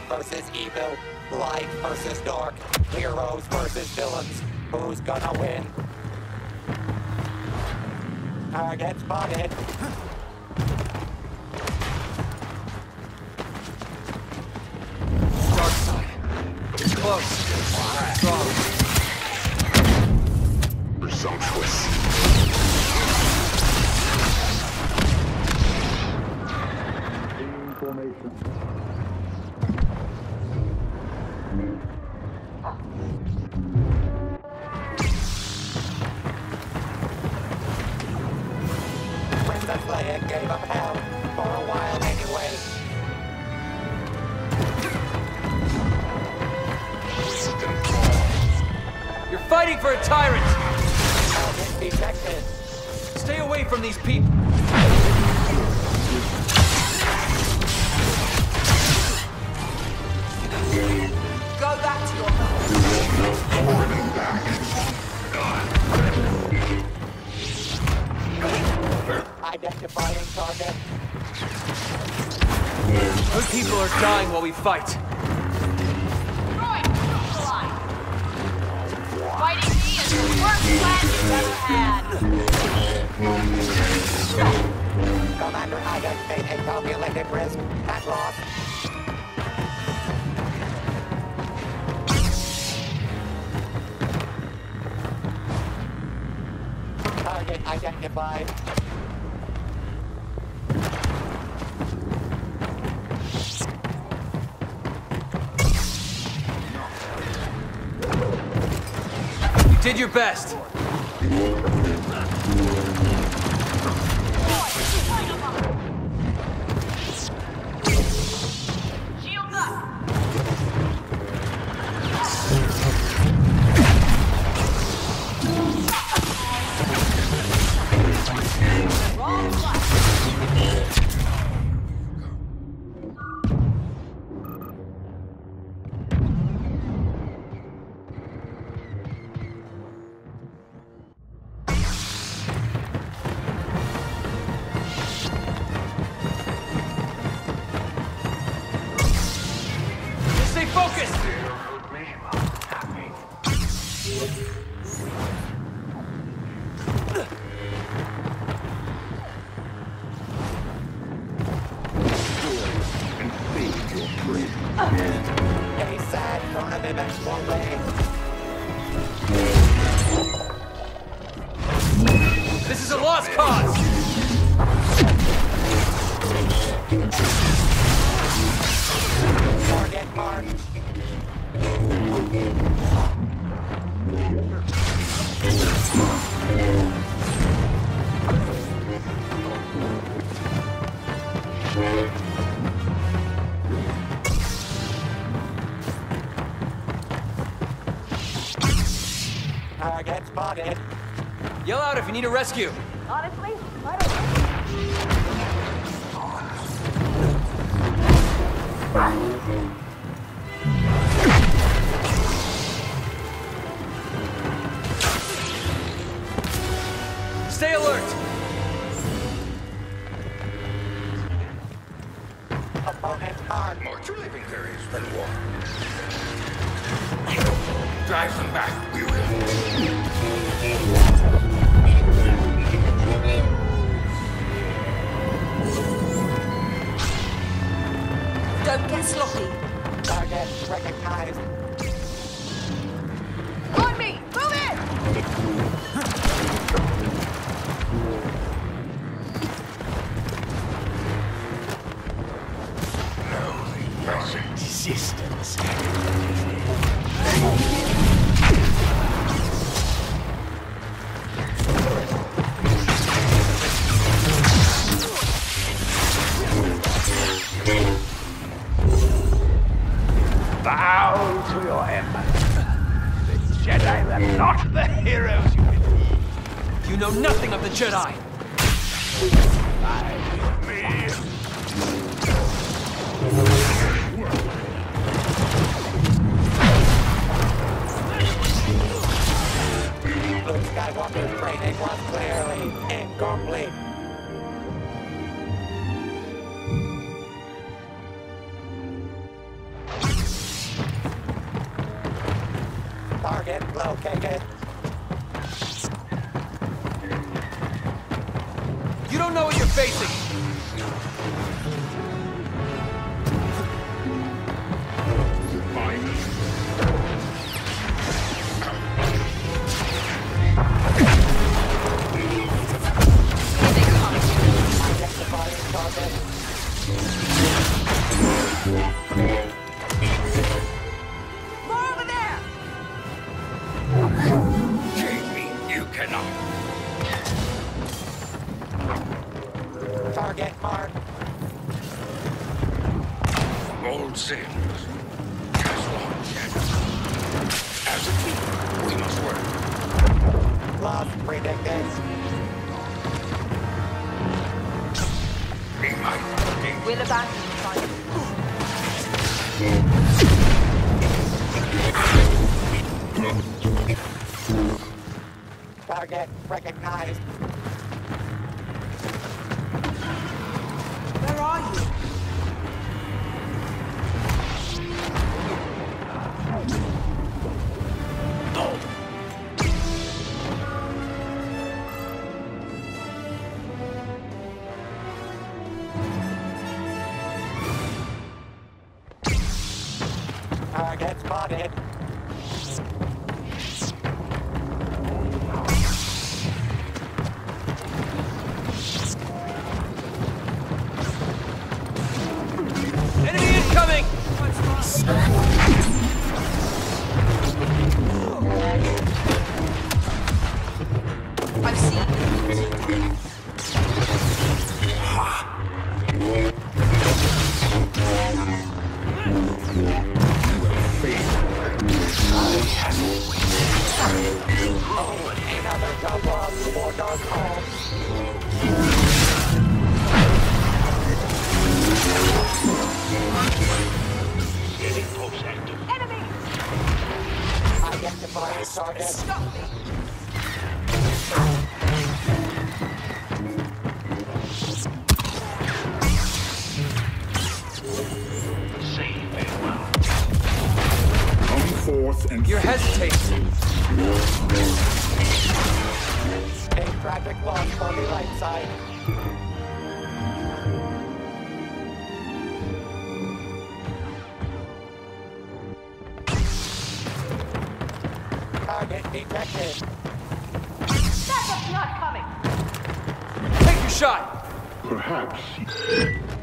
versus evil, light versus dark, heroes versus villains. Who's gonna win? Target spotted. Dark side. It's close. Strong. Presumptuous. Princess Leia gave up hell for a while anyway. You're fighting for a tyrant! Target detected. Stay away from these people! Go back to your home. Identifying target. Good people are dying while we fight. Roy, cross the line. Fighting me is the worst plan you've ever had. Commander identified a calculated risk at loss. Target identified. You did your best. Shield up. Wrong flash. Just stay focused! A sad turn of events one way. This is a lost cause! Target marked. Target spotted. Yell out if you need a rescue. Honestly, I don't know. Stay alert! Opponent marked. More true living theories than war. Drive them back, we will. Don't get sloppy. Target recognized. On me! Move it! Resistance. Bow to your emperor. The Jedi were not the heroes you believe. You know nothing of the Jedi! By me. Luke Skywalker's training was clearly incomplete. don't know what you're facing. Identifying target. More over there! Jamie, you cannot. Target marked. Old sailors. As long yet. As a team, we must work. Loss predicted. Be my We'll abandon the fight. Target recognized. Where are you? Target spotted. Enemy incoming! I've seen you. Another jump off for Dark Hall. getting close active. Enemy! Identifying target. Stop me! Say farewell. Come forth and You're hesitating. A tragic loss for the light side. Target detected. Backup's not coming! Take your shot! perhaps